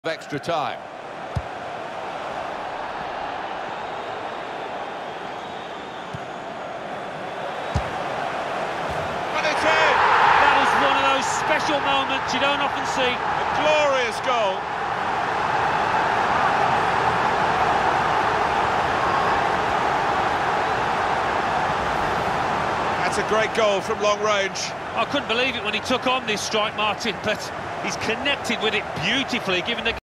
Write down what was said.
Extra time. And it's in! That was one of those special moments you don't often see. A glorious goal. That's a great goal from long range. I couldn't believe it when he took on this strike, Martin, but he's connected with it beautifully, given the